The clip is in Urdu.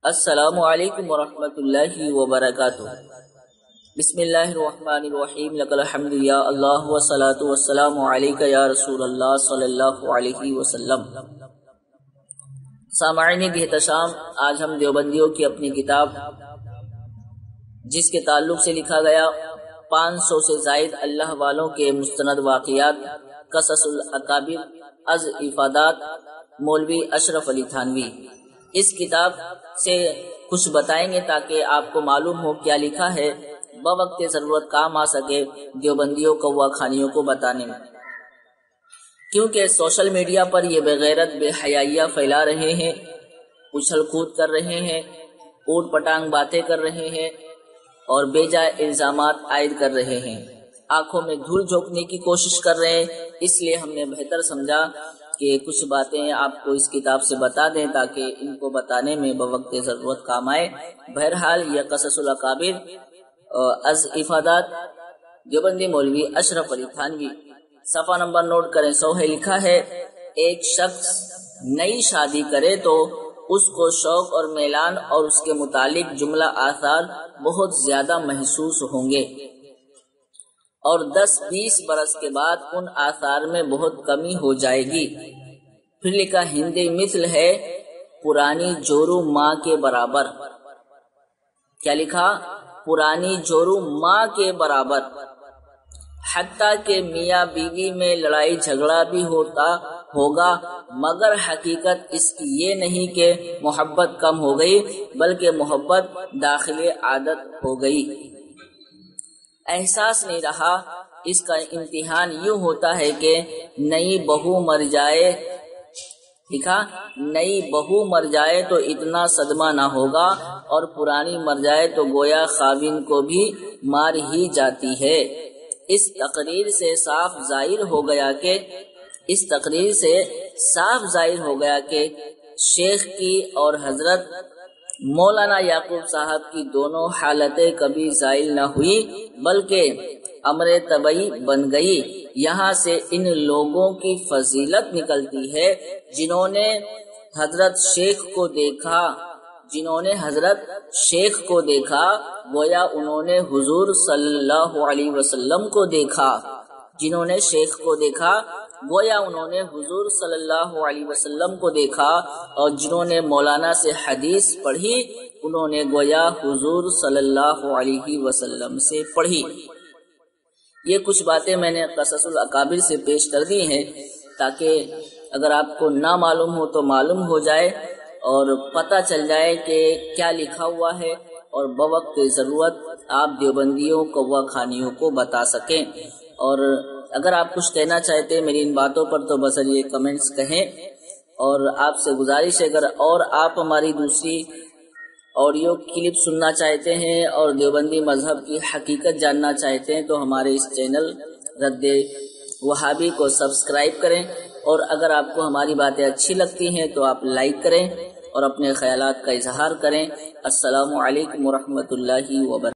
السلام علیکم ورحمۃ اللہ وبرکاتہ۔ بسم اللہ الرحمن الرحیم، لک الحمد یا اللہ والصلاۃ والسلام علیک یا رسول اللہ صلی اللہ علیہ وسلم۔ سامعین احتشام، آج ہم دیوبندیوں کی اپنی کتاب جس کے تعلق سے لکھا گیا 500 سے زائد اللہ والوں کے مستند واقعات، قصص الاکابر از افادات مولوی اشرف علی تھانوی، اس کتاب سے کچھ بتائیں گے تاکہ آپ کو معلوم ہو کیا لکھا ہے، بوقت ضرورت کام آ سکے دیوبندیوں کوا خانیوں کو بتانے میں، کیونکہ سوشل میڈیا پر یہ بغیرت بے حیائیاں پھیلا رہے ہیں، اچھل کود کر رہے ہیں، اوٹ پٹانگ باتیں کر رہے ہیں اور بے جائے الزامات عائد کر رہے ہیں، آنکھوں میں دھول جھونکنے کی کوشش کر رہے ہیں۔ اس لیے ہم نے بہتر سمجھا کہ کچھ باتیں آپ کو اس کتاب سے بتا دیں تاکہ ان کو بتانے میں بوقت ضرورت کام آئے۔ بہرحال یہ قصص الاکابر از افادات دیوبندی مولوی اشرف علی تھانوی، صفحہ نمبر نوٹ کریں، 100 ہے۔ لکھا ہے، ایک شخص نئی شادی کرے تو اس کو شوق اور میلان اور اس کے متعلق جملہ آثار بہت زیادہ محسوس ہوں گے، اور 10-20 برس کے بعد ان آثار میں بہت کمی ہو جائے گی۔ پھر لکھا، ہندی مثل ہے پرانی جورو ماں کے برابر۔ کیا لکھا؟ پرانی جورو ماں کے برابر، حتیٰ کہ میاں بیوی میں لڑائی جھگڑا بھی ہوگا، مگر حقیقت اس کی یہ نہیں کہ محبت کم ہو گئی، بلکہ محبت داخل عادت ہو گئی، احساس نہیں رہا۔ اس کا امتحان یوں ہوتا ہے کہ نئی بہو مر جائے، لکھا، نئی بہو مر جائے تو اتنا صدمہ نہ ہوگا، اور پرانی مر جائے تو گویا خاوند کو بھی مار ہی جاتی ہے۔ اس تقریر سے صاف ظاہر ہو گیا کہ شیخ کی اور حضرت مولانا یعقوب صاحب کی دونوں حالتیں کبھی زائل نہ ہوئی بلکہ امر طبعی بن گئی۔ یہاں سے ان لوگوں کی فضیلت نکلتی ہے جنہوں نے حضرت شیخ کو دیکھا گویا انہوں نے حضور صلی اللہ علیہ وسلم کو دیکھا، جنہوں نے شیخ کو دیکھا گویا انہوں نے حضور صلی اللہ علیہ وسلم کو دیکھا، اور جنہوں نے مولانا سے حدیث پڑھی انہوں نے گویا حضور صلی اللہ علیہ وسلم سے پڑھی۔ یہ کچھ باتیں میں نے قصص الاکابر سے پیش کر دی ہیں تاکہ اگر آپ کو نہ معلوم ہو تو معلوم ہو جائے اور پتہ چل جائے کہ کیا لکھا ہوا ہے، اور بوقت ضرورت آپ دیوبندیوں کوا خانیوں کو بتا سکیں۔ اور اگر آپ کچھ کہنا چاہتے ہیں میری ان باتوں پر تو بذریعہ کمنٹس کہیں، اور آپ سے گزارش ہے اگر اور آپ ہماری دوسری آڈیو کلپ سننا چاہتے ہیں اور دیوبندی مذہب کی حقیقت جاننا چاہتے ہیں تو ہمارے اس چینل رد وہابی کو سبسکرائب کریں، اور اگر آپ کو ہماری باتیں اچھی لگتی ہیں تو آپ لائک کریں اور اپنے خیالات کا اظہار کریں۔ السلام علیکم ورحمۃ اللہ وبرکاتہ۔